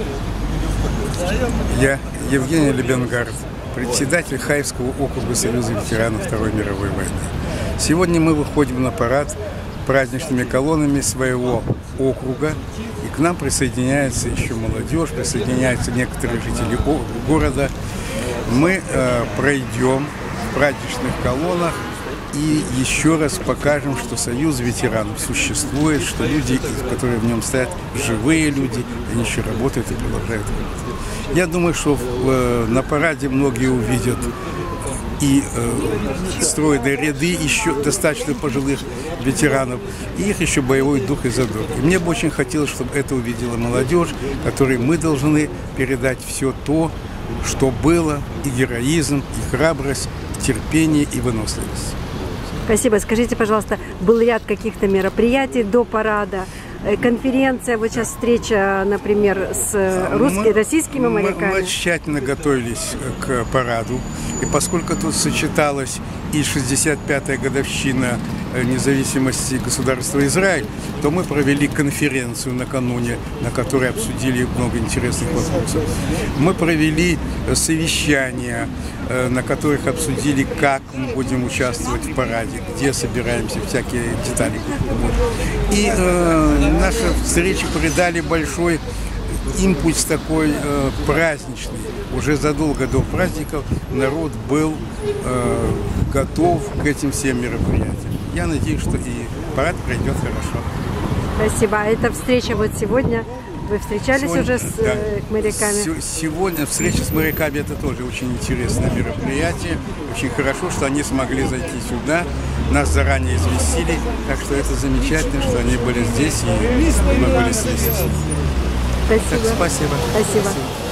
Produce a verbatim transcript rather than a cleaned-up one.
Я Евгений Лебенгард, председатель Хаевского округа Союза ветеранов Второй мировой войны. Сегодня мы выходим на парад праздничными колоннами своего округа, и к нам присоединяется еще молодежь, присоединяются некоторые жители города. Мы э, пройдем в праздничных колоннах и еще раз покажем, что Союз ветеранов существует, что люди, которые в нем стоят, живые люди, они еще работают и продолжают работать. Я думаю, что э, на параде многие увидят и э, стройные ряды еще достаточно пожилых ветеранов, и их еще боевой дух и задор. И мне бы очень хотелось, чтобы это увидела молодежь, которой мы должны передать все то, что было, и героизм, и храбрость, и терпение, и выносливость. Спасибо. Скажите, пожалуйста, был ряд каких-то мероприятий до парада? Конференция, вот сейчас встреча, например, с русскими, мы, российскими моряками. Мы, мы тщательно готовились к параду, и поскольку тут сочеталась и шестьдесят пятая годовщина независимости государства Израиль, то мы провели конференцию накануне, на которой обсудили много интересных вопросов. Мы провели совещания, на которых обсудили, как мы будем участвовать в параде, где собираемся, всякие детали. И э, наши встречи придали большой импульс такой э, праздничный. Уже задолго до праздников народ был э, готов к этим всем мероприятиям. Я надеюсь, что и парад пройдет хорошо. Спасибо. А эта встреча вот сегодня, вы встречались сегодня, уже с да, э, моряками? Сегодня встреча с моряками — это тоже очень интересное мероприятие. Очень хорошо, что они смогли зайти сюда. Нас заранее известили, так что это замечательно, что они были здесь и мы были здесь. Спасибо. Так, спасибо. Спасибо. Спасибо.